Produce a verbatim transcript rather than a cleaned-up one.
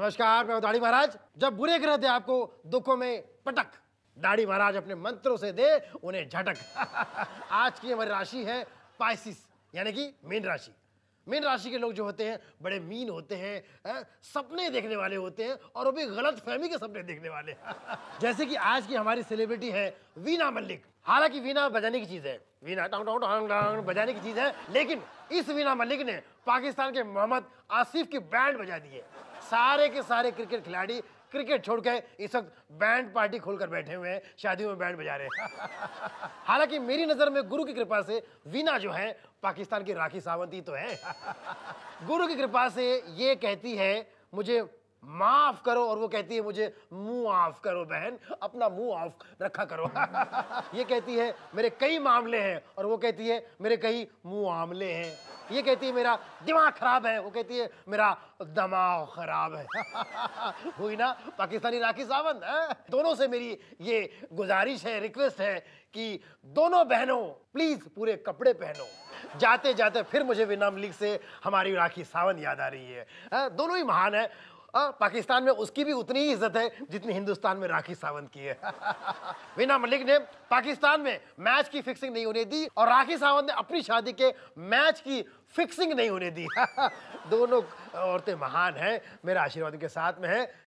नमस्कार, मैं हूं दाढ़ी महाराज। जब बुरे ग्रह दे आपको दुखों में पटक, दाढ़ी महाराज अपने मंत्रों से दे उन्हें झटक। आज की हमारी राशि है पाइसिस, यानी कि मीन राशि। मीन राशि के लोग जो होते हैं बड़े मीन होते हैं, है? सपने देखने वाले होते हैं, और वो भी गलत फहमी के सपने देखने वाले। जैसे कि आज की हमारी सेलिब्रिटी है वीना मलिक। हालांकि वीना बजाने की चीज है, वीना टांग टांग टांग टांग बजाने की चीज है, लेकिन इस वीना मलिक ने पाकिस्तान के मोहम्मद आसिफ की बैंड बजा दी है। सारे के सारे क्रिकेट खिलाड़ी क्रिकेट छोड़ के इस वक्त बैंड पार्टी खोलकर बैठे हुए हैं, शादियों में बैंड बजा रहे हैं। हालांकि मेरी नजर में गुरु की कृपा से वीना जो है पाकिस्तान की राखी सावंत ही तो है। गुरु की कृपा से ये कहती है मुझे माफ करो, और वो कहती है मुझे मुंह ऑफ करो बहन, अपना मुंह ऑफ रखा करो। ये कहती है मेरे कई मामले हैं, और वो कहती है मेरे कई मुंह आमले हैं। ये कहती है मेरा दिमाग खराब है, वो कहती है मेरा दिमाग खराब है। हुई ना पाकिस्तानी राखी सावंत। दोनों से मेरी ये गुजारिश है, रिक्वेस्ट है कि दोनों बहनों प्लीज पूरे कपड़े पहनो। जाते जाते फिर मुझे वीना मलिक से हमारी राखी सावंत याद आ रही है। दोनों ही महान है। आ, पाकिस्तान में उसकी भी उतनी ही इज्जत है जितनी हिंदुस्तान में राखी सावंत की है। वीना मलिक ने पाकिस्तान में मैच की फिक्सिंग नहीं होने दी, और राखी सावंत ने अपनी शादी के मैच की फिक्सिंग नहीं होने दी। दोनों औरतें महान हैं, मेरा आशीर्वाद उनके साथ में है।